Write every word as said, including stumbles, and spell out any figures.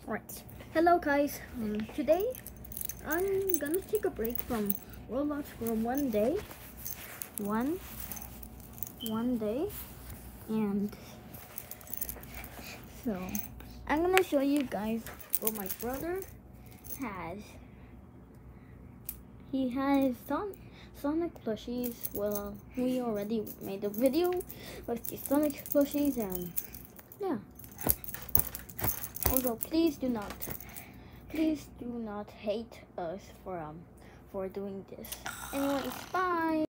Right. Hello guys. Um, today I'm gonna take a break from Roblox for one day. One one day. And so I'm gonna show you guys what my brother has. He has Son Sonic plushies. Well, we already made a video with the Sonic plushies, and yeah. Although please do not Please do not hate us for um for doing this. Anyways, bye.